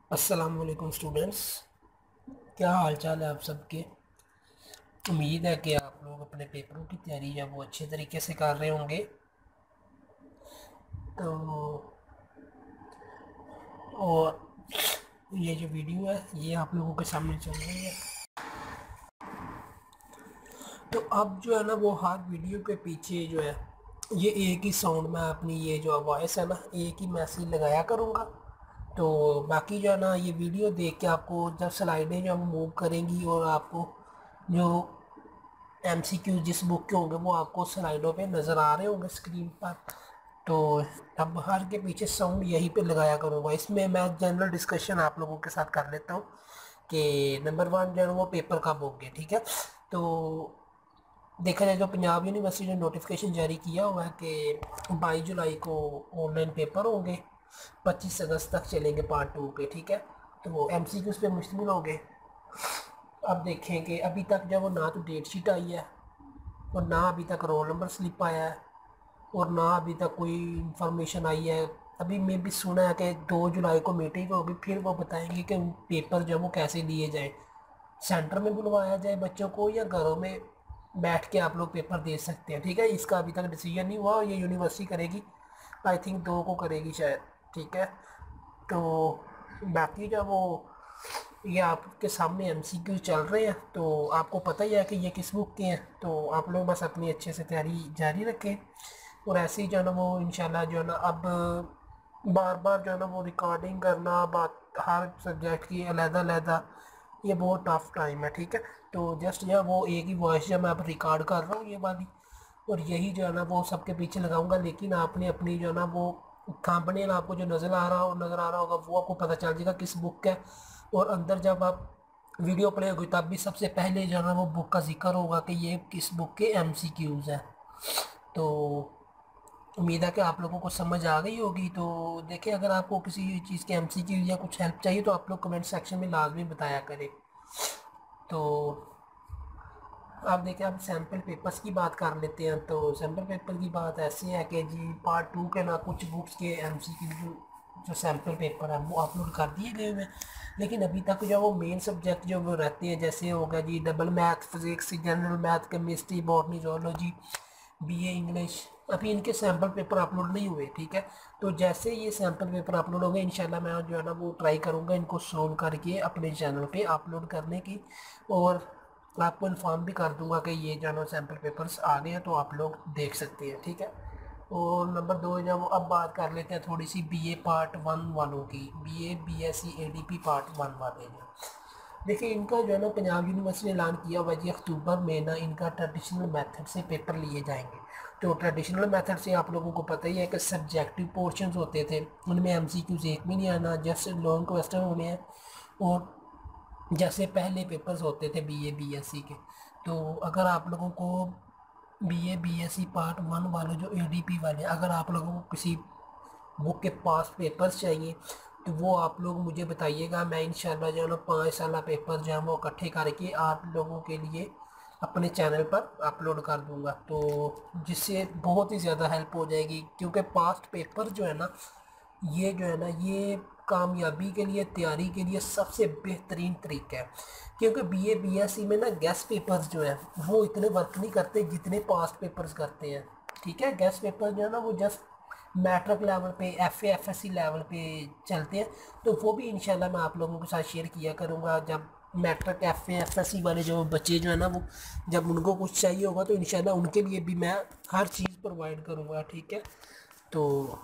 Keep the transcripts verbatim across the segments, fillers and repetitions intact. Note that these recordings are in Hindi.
अस्सलाम वालेकुम स्टूडेंट्स। क्या हाल चाल है आप सबके। उम्मीद है कि आप लोग अपने पेपरों की तैयारी या वो अच्छे तरीके से कर रहे होंगे। तो और ये जो वीडियो है ये आप लोगों के सामने चल रही है। तो अब जो है ना वो हर वीडियो के पीछे जो है ये एक ही साउंड में अपनी ये जो वॉइस है ना एक ही मैसेज लगाया करूँगा। तो बाकी जो है ना ये वीडियो देख के आपको जब स्लाइडें जो मूव करेंगी और आपको जो एमसीक्यू जिस बुक के होंगे वो आपको स्लाइडों पे नज़र आ रहे होंगे स्क्रीन पर। तो अब हर के पीछे साउंड यहीं पे लगाया करूँगा। इसमें मैं जनरल डिस्कशन आप लोगों के साथ कर लेता हूँ कि नंबर वन जो है वो पेपर कब होंगे। ठीक है, तो देखा जाए तो पंजाब यूनिवर्सिटी ने नोटिफिकेशन जारी किया हुआ है कि बाईस जुलाई को ऑनलाइन पेपर होंगे, पच्चीस अगस्त तक चलेंगे पार्ट टू के। ठीक है, तो वो एम सी क्यूज़ पे मुश्तमिल होंगे। अब देखें कि अभी तक जब वो ना तो डेट शीट आई है और ना अभी तक रोल नंबर स्लिप आया है और ना अभी तक कोई इंफॉर्मेशन आई है। अभी मैं भी सुना है कि दो जुलाई को मीटिंग होगी, फिर वो बताएंगे कि पेपर जो वो कैसे लिए जाए, सेंटर में बुलवाया जाए बच्चों को या घरों में बैठ के आप लोग पेपर दे सकते हैं। ठीक है, इसका अभी तक डिसीजन नहीं हुआ, ये यूनिवर्सिटी करेगी। आई थिंक दो को करेगी शायद। ठीक है, तो बाकी जब वो ये आपके सामने एमसीक्यू चल रहे हैं तो आपको पता ही है कि ये किस बुक के हैं। तो आप लोग बस अपनी अच्छे से तैयारी जारी रखें और ऐसे ही जो है ना वो इंशाल्लाह जो है ना अब बार बार जो है ना वो रिकॉर्डिंग करना बात हर सब्जेक्ट की अलहदा-अलहदा, ये बहुत टफ टाइम है। ठीक है, तो जस्ट जो है वो एक ही वॉइस जब मैं अब रिकॉर्ड कर रहा हूँ ये वाली, और यही जो है ना वो सबके पीछे लगाऊंगा। लेकिन आपने अपनी जो है ना वो थंबनेल आपको जो नज़र आ रहा हो नज़र आ रहा होगा वो आपको पता चल जाएगा किस बुक का है। और अंदर जब आप वीडियो प्ले होगी तब भी सबसे पहले जो है ना वो बुक का जिक्र होगा कि ये किस बुक के एमसीक्यूज़ है। तो उम्मीद है कि आप लोगों को समझ आ गई होगी। तो देखिए, अगर आपको किसी चीज़ के एमसीक्यू या कुछ हेल्प चाहिए तो आप लोग कमेंट सेक्शन में लाजमी बताया करें। तो अब देखिए, अब सैम्पल पेपर्स की बात कर लेते हैं। तो सैम्पल पेपर की बात ऐसी है कि जी पार्ट टू के ना कुछ बुक्स के एमसीक्यू जो जो सैम्पल पेपर है वो अपलोड कर दिए गए हुए हैं। लेकिन अभी तक जो वो मेन सब्जेक्ट जो वो रहते हैं, जैसे होगा जी double math, physics, general math, chemistry, botany, zoology, BA English, अभी इनके सैम्पल पेपर अपलोड नहीं हुए। ठीक है, तो जैसे ये सैम्पल पेपर अपलोड हो गए इंशाल्लाह मैं जो है ना वो ट्राई करूँगा इनको सोल्व करके अपने चैनल पे अपलोड करने की, और आपको इन्फॉर्म भी कर दूंगा कि ये जो है सैम्पल पेपर्स आ गए हैं तो आप लोग देख सकते हैं। ठीक है, और नंबर दो जब अब बात कर लेते हैं थोड़ी सी बीए पार्ट वन वालों की, BA BSc ADP part one वाले जो देखिए, इनका जो है ना पंजाब यूनिवर्सिटी ने ऐलान किया हुआ जी अक्टूबर में ना इनका ट्रेडिशनल मेथड से पेपर लिए जाएंगे। तो ट्रेडिशनल मेथड से आप लोगों को पता ही है कि सब्जेक्टिव पोर्शंस होते थे, उनमें एमसीक्यूज एक भी नहीं आना, जस्ट लॉन्ग क्वेश्चन होने हैं। और जैसे पहले पेपर्स होते थे बीए बीएससी के, तो अगर आप लोगों को बीए बीएससी पार्ट वन वाले जो एडीपी वाले, अगर आप लोगों को किसी बुक के पास पेपर्स चाहिए तो वो आप लोग मुझे बताइएगा। मैं इंशाल्लाह जो है ना पाँच साल पेपर जो है वो इकट्ठे करके आप लोगों के लिए अपने चैनल पर अपलोड कर दूंगा, तो जिससे बहुत ही ज़्यादा हेल्प हो जाएगी। क्योंकि पास्ट पेपर जो है ना ये जो है ना ये कामयाबी के लिए, तैयारी के लिए सबसे बेहतरीन तरीका है। क्योंकि बीए बीएससी में ना गेस्ट पेपर्स जो है वो इतने वर्क नहीं करते जितने पास्ट पेपर्स करते हैं। ठीक है, गेस्ट पेपर जो है ना वो जस्ट मैट्रिक लेवल पे, F A F S C level पे चलते हैं। तो वो भी इंशाल्लाह मैं आप लोगों के साथ शेयर किया करूँगा। जब matric F A F S C वाले जो बच्चे जो है ना वो जब उनको कुछ चाहिए होगा तो इंशाल्लाह उनके लिए भी मैं हर चीज़ प्रोवाइड करूँगा। ठीक है, तो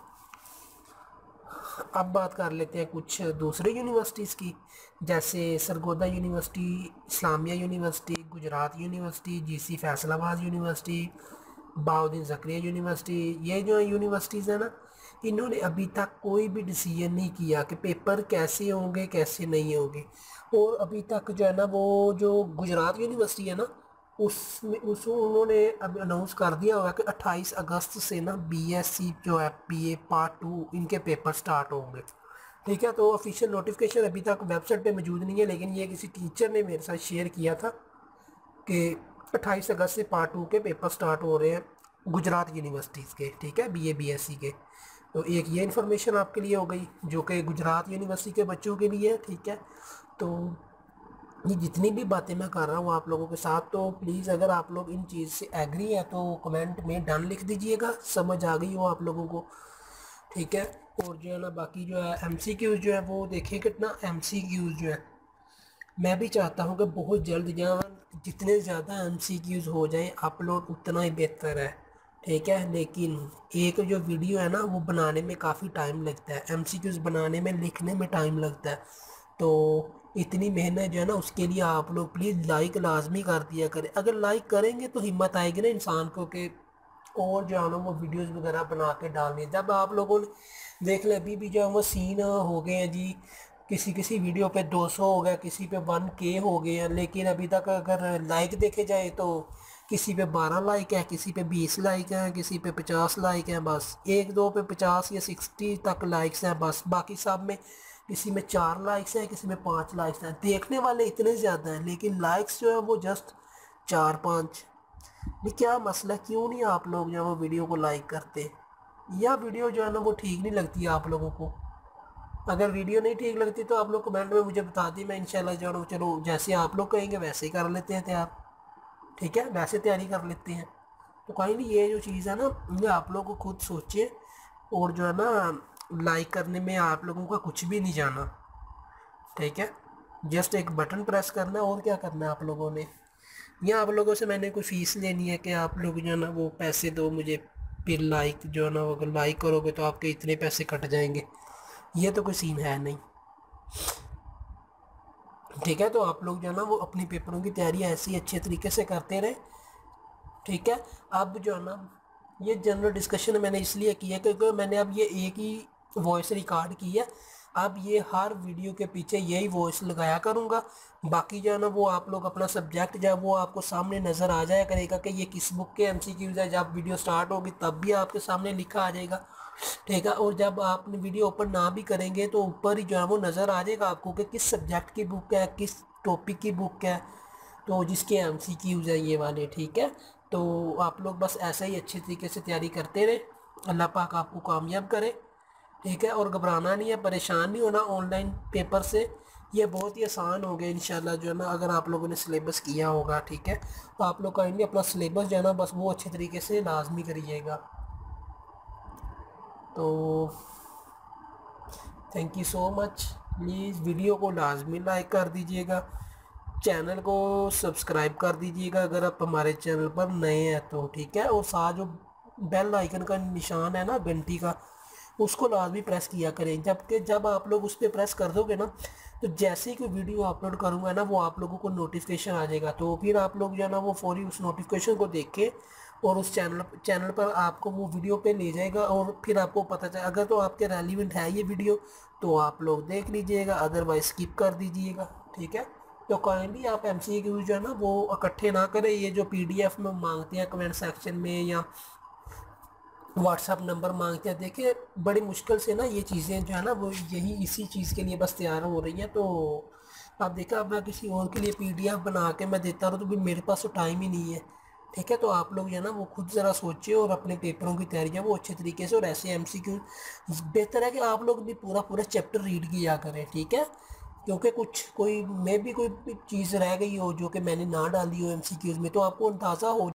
अब बात कर लेते हैं कुछ दूसरे यूनिवर्सिटीज़ की, जैसे Sargodha university, Islamia university, Gujrat university, GC Faisalabad university, Bahauddin Zakariya university. ये जो यूनिवर्सिटीज़ हैं ना इन्होंने अभी तक कोई भी डिसीजन नहीं किया कि पेपर कैसे होंगे कैसे नहीं होंगे। और अभी तक जो है ना वो जो गुजरात यूनिवर्सिटी है ना उसमें उस उन्होंने अब अनाउंस कर दिया होगा कि अट्ठाईस अगस्त से ना बीएससी जो है बीए पार्ट टू इनके पेपर स्टार्ट होंगे। ठीक है, तो ऑफिशियल नोटिफिकेशन अभी तक वेबसाइट पे मौजूद नहीं है, लेकिन ये किसी टीचर ने मेरे साथ शेयर किया था कि अट्ठाईस अगस्त से पार्ट टू के पेपर स्टार्ट हो रहे हैं गुजरात यूनिवर्सिटीज़ के। ठीक है, बीए बीएससी के। तो एक ये इन्फॉर्मेशन आपके लिए हो गई जो कि गुजरात यूनिवर्सिटी के बच्चों के लिए है, ठीक है। तो ये जितनी भी बातें मैं कर रहा हूँ आप लोगों के साथ, तो प्लीज़ अगर आप लोग इन चीज़ से एग्री है तो कमेंट में डन लिख दीजिएगा, समझ आ गई हो आप लोगों को, ठीक है। और जो है ना बाकी जो है एम सी क्यूज़ जो है वो देखिए कितना एम सी क्यूज़ जो है मैं भी चाहता हूँ कि बहुत जल्द जहाँ जितने ज़्यादा एम सी क्यूज़ हो जाए अपलोड उतना ही बेहतर है, ठीक है। लेकिन एक जो वीडियो है ना वो बनाने में काफ़ी टाइम लगता है, एम सी क्यूज़ बनाने में लिखने में टाइम लगता है। तो इतनी मेहनत जो है ना उसके लिए आप लोग प्लीज़ लाइक लाजमी कर दिया करें। अगर लाइक करेंगे तो हिम्मत आएगी ना इंसान को कि और जो है ना वो वीडियोस वगैरह बना के डालनी। जब आप लोगों ने देख ले अभी भी जो है वो सीन हो गए हैं जी, किसी किसी वीडियो पे दो सौ हो गया, किसी पे वन के हो गए हैं, लेकिन अभी तक अगर लाइक देखे जाए तो किसी पे बारह लाइक है, किसी पे बीस लाइक हैं, किसी पे पचास लाइक हैं, बस एक दो पे पचास या सिक्सटी तक लाइक्स हैं बस। बाकी सब में किसी में चार लाइक्स हैं, किसी में पाँच लाइक्स हैं। देखने वाले इतने ज़्यादा हैं लेकिन लाइक्स जो है वो जस्ट चार पाँच। ये क्या मसला, क्यों नहीं आप लोग जो है वो वीडियो को लाइक करते, या वीडियो जो है ना वो ठीक नहीं लगती आप लोगों को? अगर वीडियो नहीं ठीक लगती तो आप लोग कमेंट में मुझे बता दी, मैं इंशाल्लाह जो है ना चलो जैसे आप लोग कहेंगे वैसे ही कर लेते हैं तैयार, ठीक है, वैसे तैयारी कर लेते हैं। तो कहीं नहीं, ये जो चीज़ है ना ये आप लोग को खुद सोचिए, और जो है ना लाइक करने में आप लोगों का कुछ भी नहीं जाना, ठीक है। जस्ट एक बटन प्रेस करना है और क्या करना है आप लोगों ने। या आप लोगों से मैंने कोई फ़ीस लेनी है कि आप लोग जो है ना वो पैसे दो मुझे, फिर लाइक जो है ना अगर लाइक करोगे तो आपके इतने पैसे कट जाएंगे, ये तो कोई सीन है नहीं, ठीक है। तो आप लोग जो है ना वो अपनी पेपरों की तैयारी ऐसे ही अच्छे तरीके से करते रहे, ठीक है। अब जो है ना ये जनरल डिस्कशन मैंने इसलिए की है क्योंकि मैंने अब ये एक ही वॉइस रिकॉर्ड की है, अब ये हर वीडियो के पीछे यही वॉइस लगाया करूँगा। बाकी जो है ना वो आप लोग अपना सब्जेक्ट जो है वो आपको सामने नज़र आ जाया करेगा कि ये किस बुक के एम सी क्यूज़ है। जब वीडियो स्टार्ट होगी तब भी आपके सामने लिखा आ जाएगा, ठीक है। और जब आपने वीडियो ओपन ना भी करेंगे तो ऊपर ही जो है वो नज़र आ जाएगा आपको कि किस सब्जेक्ट की बुक है, किस टॉपिक की बुक है, तो जिसके एम सी क्यूज़ है ये वाले, ठीक है। तो आप लोग बस ऐसा ही अच्छे तरीके से तैयारी करते रहे, अल्लाह पाक आपको कामयाब करे, ठीक है। और घबराना नहीं है, परेशान नहीं होना ऑनलाइन पेपर से, ये बहुत ही आसान हो गया इंशाल्लाह जो है ना अगर आप लोगों ने सिलेबस किया होगा, ठीक है। तो आप लोग कहेंगे अपना सिलेबस जो है ना बस वो अच्छे तरीके से लाजमी करिएगा। तो thank you so much, please video को लाजमी लाइक कर दीजिएगा, चैनल को सब्सक्राइब कर दीजिएगा अगर आप हमारे चैनल पर नए हैं तो, ठीक है। और साथ जो बेल आइकन का निशान है ना घंटी का, उसको लाजमी प्रेस किया करें, जबकि जब आप लोग उस पर प्रेस कर दोगे ना तो जैसे ही कोई वीडियो अपलोड करूँगा ना वो आप लोगों को नोटिफिकेशन आ जाएगा, तो फिर आप लोग जो है ना वो फौरी उस नोटिफिकेशन को देख के और उस चैनल चैनल पर आपको वो वीडियो पे ले जाएगा, और फिर आपको पता चले अगर तो आपके रेलिवेंट है ये वीडियो तो आप लोग देख लीजिएगा, अदरवाइज स्किप कर दीजिएगा, ठीक है। तो काइंडली आप एम सी क्यू जो है ना वो इकट्ठे ना करें, ये जो पी डी एफ में मांगते हैं कमेंट सेक्शन में या व्हाट्सअप नंबर मांगते हैं, देखिए बड़ी मुश्किल से ना ये चीज़ें जो है ना वो यही इसी चीज़ के लिए बस तैयार हो रही हैं। तो आप देखा अब मैं किसी और के लिए पीडीएफ बना के मैं देता रहूँ तो भी मेरे पास तो टाइम ही नहीं है, ठीक है। तो आप लोग जो है ना वो खुद ज़रा सोचिए और अपने पेपरों की तैयारियाँ वो अच्छे तरीके से, और ऐसे एमसीक्यू बेहतर है कि आप लोग भी पूरा पूरा चैप्टर रीड किया करें, ठीक है। क्योंकि कुछ कोई मे भी कोई चीज़ रह गई हो जो कि मैंने ना डाली हो एमसीक्यूज़ में, तो आपको अंदाज़ा हो